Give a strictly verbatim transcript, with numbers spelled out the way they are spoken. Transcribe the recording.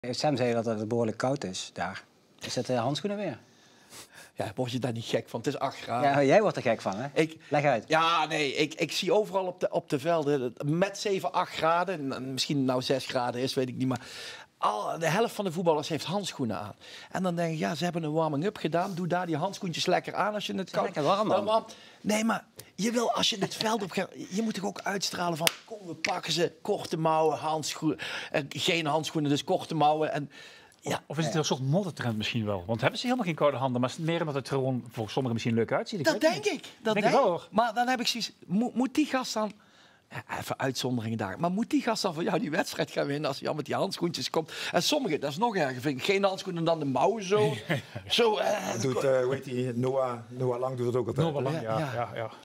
Sam zei dat het behoorlijk koud is daar. Is dat de handschoenen weer? Ja, word je daar niet gek van? Het is acht graden. Ja, jij wordt er gek van, hè? Ik, Leg uit. Ja, nee, ik, ik zie overal op de, op de velden met zeven, acht graden. Misschien nou zes graden is, weet ik niet. Maar al, de helft van de voetballers heeft handschoenen aan. En dan denk ik, ja, ze hebben een warming-up gedaan. Doe daar die handschoentjes lekker aan als je het kan. Lekker warm, man. warm. Nee, maar je wil als je het veld op gaat... Je moet toch ook uitstralen van... Kom, we pakken ze. Korte mouwen, handschoenen. Eh, geen handschoenen, dus korte mouwen. En... Ja. Of is het een soort moddertrend misschien wel? Want hebben ze helemaal geen koude handen, maar is het meer omdat het er gewoon voor sommigen misschien leuk uitziet? Ik dat denk ik. Dat denk denk ik wel, hoor. Maar dan heb ik zoiets, moet, moet die gast dan... Ja, even uitzonderingen daar. Maar moet die gast dan voor jou die wedstrijd gaan winnen als hij al met die handschoentjes komt? En sommigen, dat is nog erger, vind ik. Geen handschoenen dan de mouwen zo. zo uh, doet, uh, hoe heet die, Noah, Noah Lang doet het ook altijd. Noah Lang, ja. Ja, ja, ja.